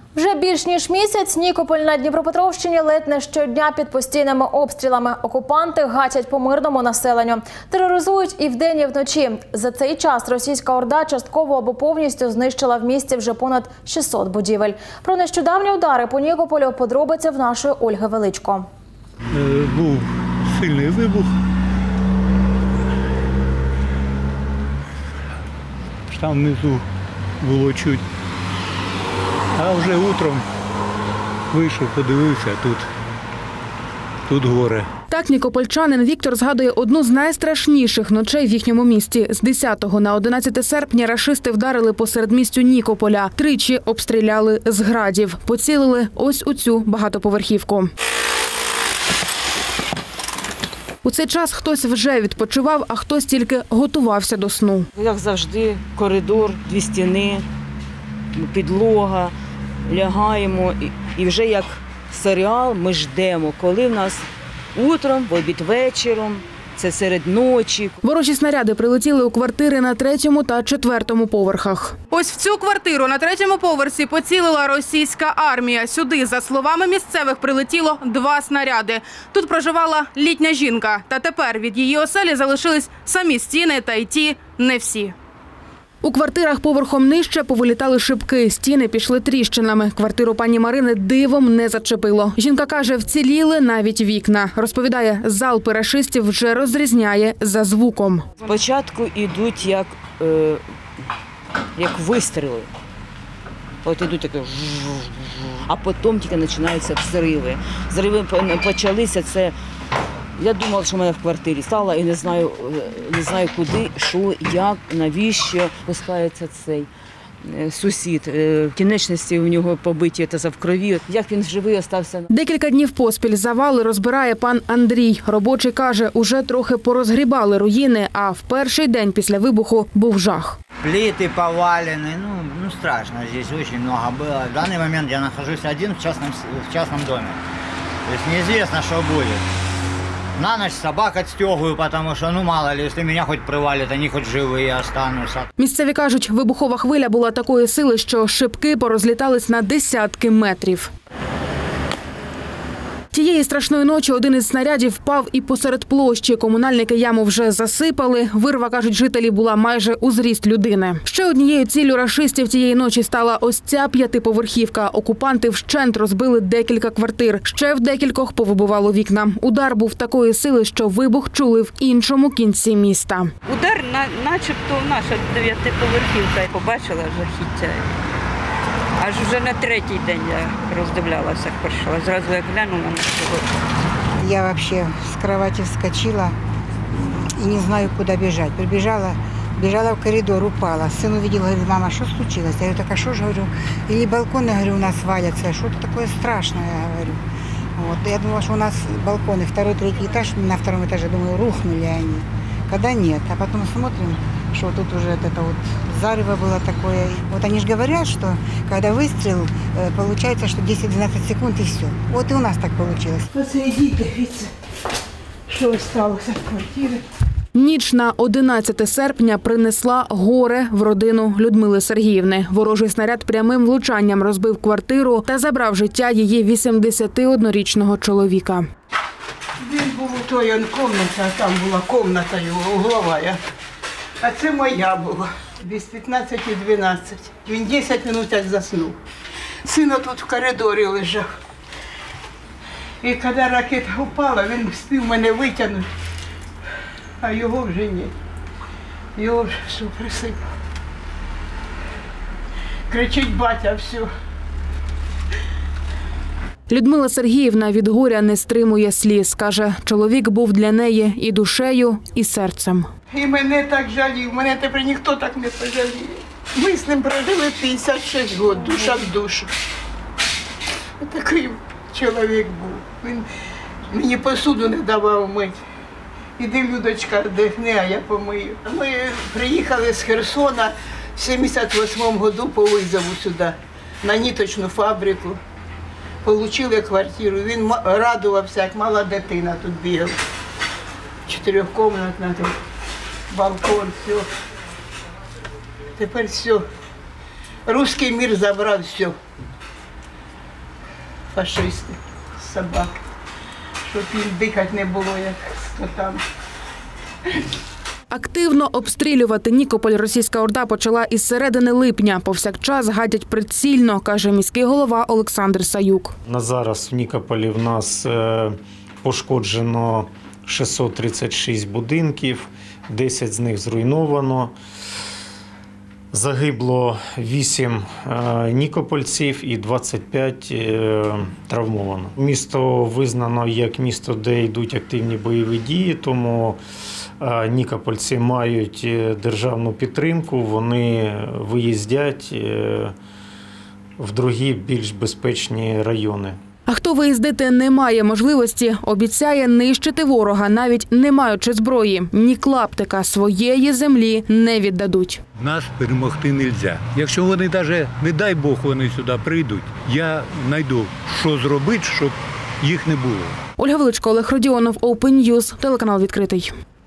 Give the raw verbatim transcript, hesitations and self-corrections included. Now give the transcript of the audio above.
Вже більш ніж місяць Нікополь на Дніпропетровщині ледь не щодня під постійними обстрілами. Окупанти гатять по мирному населенню. Тероризують і вдень, і вночі. За цей час російська орда частково або повністю знищила в місті вже понад шістсот будівель. Про нещодавні удари по Нікополю подробиці в нашої Ольги Величко. Був сильний вибух. Там внизу було чуть. А вже утром вийшов, подивився, тут, тут горе. Так нікопольчанин Віктор згадує одну з найстрашніших ночей в їхньому місті. З десятого на одинадцяте серпня рашисти вдарили по середмістю Нікополя. Тричі обстріляли з градів. Поцілили ось у цю багатоповерхівку. У цей час хтось вже відпочивав, а хтось тільки готувався до сну. Як завжди, коридор, дві стіни, підлога, лягаємо. І вже як серіал ми ждемо, коли в нас утром, в обід вечором, це серед ночі. Ворожі снаряди прилетіли у квартири на третьому та четвертому поверхах. Ось в цю квартиру на третьому поверсі поцілила російська армія. Сюди, за словами місцевих, прилетіло два снаряди. Тут проживала літня жінка. Та тепер від її оселі залишились самі стіни, та й ті не всі. У квартирах поверхом нижче повилітали шибки, стіни пішли тріщинами. Квартиру пані Марини дивом не зачепило. Жінка каже, вціліли навіть вікна. Розповідає, залпи рашистів вже розрізняє за звуком. Спочатку йдуть як, е, як вистріли. От йдуть такі, а потім тільки починаються взриви. Взриви почалися, це... Я думала, що в мене в квартирі стала і не знаю, не знаю куди, що, як, навіщо пускається цей сусід. Кінечності у нього побиті та в крові. Як він живий остався. Декілька днів поспіль завали розбирає пан Андрій. Робочий каже, уже трохи порозгрібали руїни, а в перший день після вибуху був жах. Плиты повалены, ну, ну страшно, здесь очень много было. В данный момент я нахожусь один в частном, в частном доме. То есть неизвестно, что будет. На ночь собак отстегиваю, потому что, ну мало ли, если меня хоть привалит, они хоть живые останутся. Місцеві кажуть, вибухова хвиля була такої сили, що шибки порозлітались на десятки метрів. Тієї страшної ночі один із снарядів впав і посеред площі. Комунальники яму вже засипали. Вирва, кажуть жителі, була майже у зріст людини. Ще однією ціллю рашистів тієї ночі стала ось ця п'ятиповерхівка. Окупанти вщент розбили декілька квартир. Ще в декількох повибивало вікна. Удар був такої сили, що вибух чули в іншому кінці міста. Удар на, начебто наша дев'ятиповерхівка. Я побачила жахіття. Аж вже на третій день я роздивлялася, як прийшла. Зразу як глянула на цього. Я вообще с кровати вскочила и не знаю, куда бежать. Прибежала, бежала в коридор, упала. Сын увидел, говорит, мама, что случилось? Я говорю, так а что же, говорю, или балконы, говорю, у нас валятся, что-то такое страшное, я говорю. Вот. Я думала, что у нас балконы, второй, третий этаж, на втором этаже, думаю, рухнули они. Когда нет, а потом смотрим, что тут уже это вот зарево было такое. Вот они же говорят, что когда выстрел, получается, что десять-двенадцать секунд и все. Вот и у нас так получилось. Посидіть, дивіться, що сталося в квартирі. Ніч на одинадцяте серпня принесла горе в родину Людмили Сергіївни. Ворожий снаряд прямим влучанням розбив квартиру та забрав життя її вісімдесятиоднорічного чоловіка. Він був у той кімнаті, а там була кімната його, углова. А це моя була, без п'ятнадцяти дванадцять. Він десять хвилин як заснув. Син тут в коридорі лежав. І коли ракета упала, він встиг мене витягнути, а його вже ні. Його вже все присипало. Кричить батя, все. Людмила Сергіївна від горя не стримує сліз. Каже, чоловік був для неї і душею, і серцем. І мене так жалів, мене тепер ніхто так не пожаліє. Ми з ним прожили п'ятдесят шість років, душа в душу. Такий чоловік був. Він мені посуду не давав мити. Іди, Людочка, дихни, а я помию. Ми приїхали з Херсона в сімдесят восьмому году по визову сюди, на ниточну фабрику. Получили квартиру. Він радувався, як мала дитина тут бігав. Чотирьохкомнатна тут, балкон, все. Тепер все. Руський мір забрав все. фашисти, собак, щоб їм дихати не було, як скотам. Активно обстрілювати Нікополь російська орда почала із середини липня. Повсякчас гадять прицільно, каже міський голова Олександр Саюк. На зараз в Нікополі в нас е, пошкоджено шістсот тридцять шість будинків, десять з них зруйновано. Загибло вісім е, нікопольців і двадцять п'ять е, травмовано. Місто визнано як місто, де йдуть активні бойові дії, тому е, нікопольці мають державну підтримку, вони виїздять е, в другі більш безпечні райони. А хто виїздити не має можливості, обіцяє нищити ворога, навіть не маючи зброї. Ні клаптика своєї землі не віддадуть. Нас перемогти не можна. Якщо вони навіть, не дай Бог, вони сюди прийдуть, я знайду, що зробити, щоб їх не було. Ольга Величко, Олег Родіонов, Open News, телеканал «Відкритий».